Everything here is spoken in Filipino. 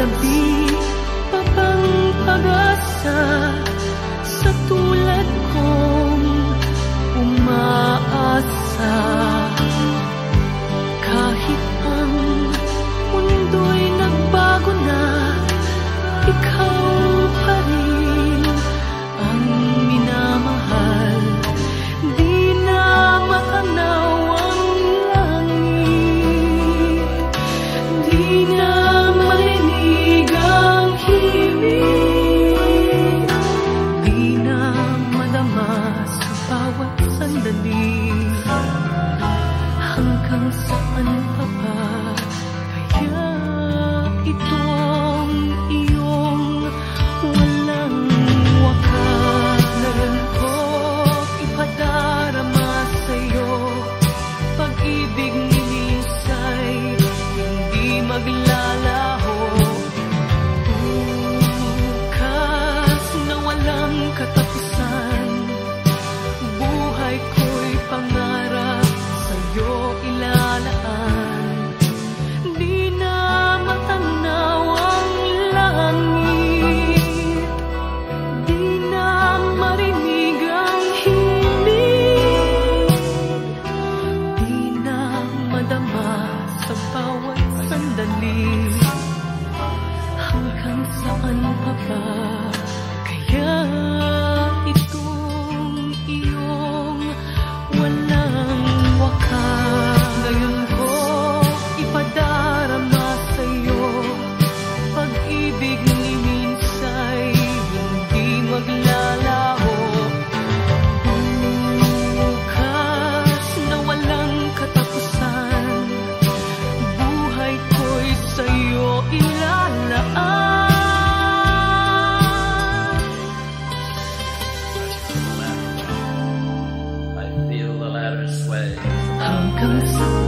gabi pa bang pag-asa sa tulad kong umaasa? Kahit ang mundo'y nagbago na, ikaw pa rin ang minamahal. Di na makanaw ang langit, di na marinig ang himig, di na madama sa bawat sandali. Hanggang saan pa ba kaya itong iyong walang wakas? Ngayon ko ipadarama sa'yo, pag-ibig ni minsay hindi maglalaho. Bukas na walang katapusan, buhay ko'y pangarap sa'yo ilalaan. Di na matanaw ang langit, di na marinig ang himig, di na madama sa bawat sandali. Hanggang saan pa ba kaya itong iyong walang wakas? Ngayon ko ipadarama sa'yo, pag-ibig ni minsay hindi maglalaho. Bukas na walang katapusan, buhay ko'y sa'yo ilalaan. I feel the ladder sway. Hanggang saan